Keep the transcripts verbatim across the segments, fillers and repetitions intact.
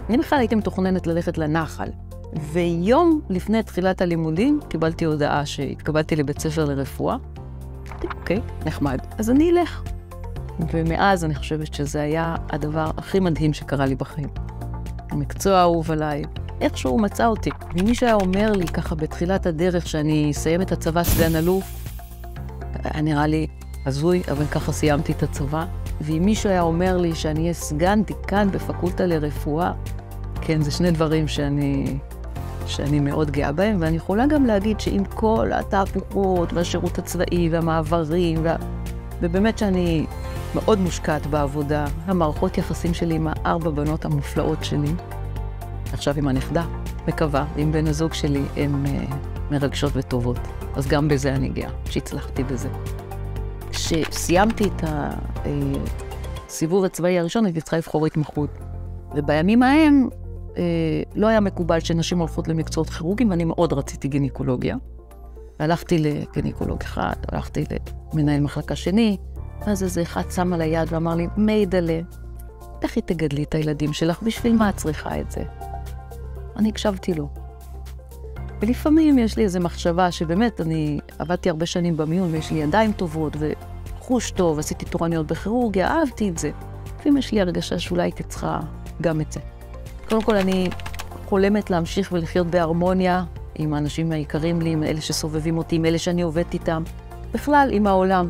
אני בכלל הייתי מתוכננת ללכת לנחל. ויום לפני תחילת הלימודים קיבלתי הודעה שהתקבלתי לבית ספר לרפואה. אמרתי, אוקיי, נחמד. אז אני אלך. ומאז אני חושבת שזה היה הדבר הכי מדהים שקרה לי בחיים. המקצוע האהוב עליי, איכשהו מצא אותי. ומי שהיה אומר לי ככה בתחילת הדרך שאני אסיים את הצבא סגן אלוף, היה נראה לי הזוי, אבל ככה סיימתי את הצבא. ואם מישהו היה אומר לי שאני אהיה סגן דיקן בפקולטה לרפואה, כן, זה שני דברים שאני, שאני מאוד גאה בהם, ואני יכולה גם להגיד שעם כל התהפוכות והשירות הצבאי והמעברים, וה... ובאמת שאני מאוד מושקעת בעבודה, המערכות יחסים שלי עם הארבע בנות המופלאות שלי, עכשיו עם הנכדה, מקווה, עם בן הזוג שלי, הן uh, מרגשות וטובות. אז גם בזה אני גאה, שהצלחתי בזה. כשסיימתי את הסיבוב הצבאי הראשון, הייתי צריכה לבחור התמחות. ובימים ההם אה, לא היה מקובל שנשים הולכות למקצועות כירורגיים, ואני מאוד רציתי גינקולוגיה. הלכתי לגינקולוג אחד, הלכתי למנהל מחלקה שני, אז איזה אחד שם על היד ואמר לי, מיידלה, לכי תגדלי את הילדים שלך, בשביל מה את צריכה את זה? אני הקשבתי לו. ולפעמים יש לי איזו מחשבה שבאמת אני עבדתי הרבה שנים במיון, ויש לי ידיים טובות וחוש טוב, עשיתי תורניות בכירורגיה, אהבתי את זה. לפעמים יש לי הרגשה שאולי הייתי צריכה גם את זה. קודם כל אני חולמת להמשיך ולחיות בהרמוניה עם האנשים היקרים לי, עם אלה שסובבים אותי, עם אלה שאני עובדת איתם, בכלל עם העולם.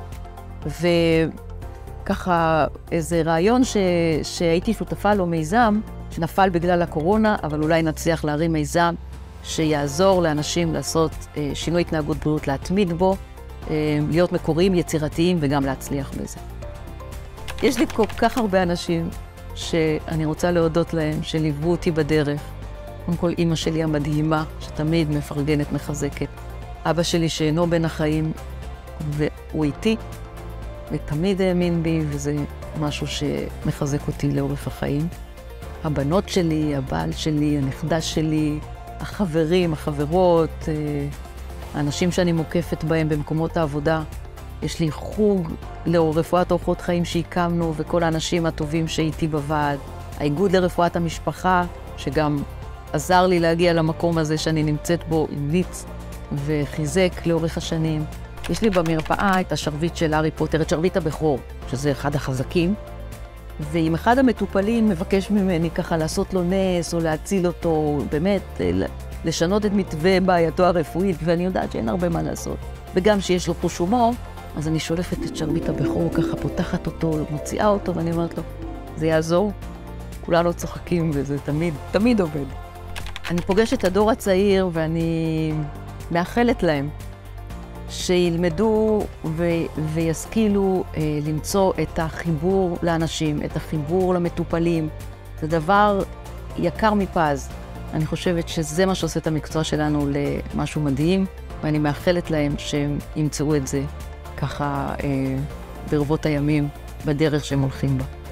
וככה איזה רעיון ש... שהייתי שותפה לו מיזם, שנפל בגלל הקורונה, אבל אולי נצליח להרים מיזם, שיעזור לאנשים לעשות אה, שינוי התנהגות בריאות, להתמיד בו, אה, להיות מקוריים, יצירתיים וגם להצליח בזה. יש לי כל כך הרבה אנשים שאני רוצה להודות להם, שליוו אותי בדרך. קודם כל, אמא שלי המדהימה, שתמיד מפרגנת, מחזקת. אבא שלי שאינו בין החיים, והוא איתי, ותמיד האמין בי, וזה משהו שמחזק אותי לאורך החיים. הבנות שלי, הבעל שלי, הנכדה שלי, החברים, החברות, האנשים שאני מוקפת בהם במקומות העבודה. יש לי חוג לרפואת אורחות חיים שהקמנו, וכל האנשים הטובים שהייתי בוועד. האיגוד לרפואת המשפחה, שגם עזר לי להגיע למקום הזה שאני נמצאת בו, המליץ וחיזק לאורך השנים. יש לי במרפאה את השרביט של הארי פוטר, את שרביט הבכור, שזה אחד החזקים. ואם אחד המטופלים מבקש ממני ככה לעשות לו נס או להציל אותו, באמת לשנות את מתווה בעייתו הרפואית, ואני יודעת שאין הרבה מה לעשות. וגם שיש לו חוש הומור, אז אני שולפת את שרביט הבכור, ככה פותחת אותו, מוציאה אותו, ואני אומרת לו, זה יעזור? כולנו צוחקים וזה תמיד, תמיד עובד. אני פוגשת את הדור הצעיר ואני מאחלת להם שילמדו ו- וישכילו אה, למצוא את החיבור לאנשים, את החיבור למטופלים. זה דבר יקר מפז. אני חושבת שזה מה שעושה את המקצוע שלנו למשהו מדהים, ואני מאחלת להם שהם ימצאו את זה ככה אה, ברבות הימים בדרך שהם הולכים בה.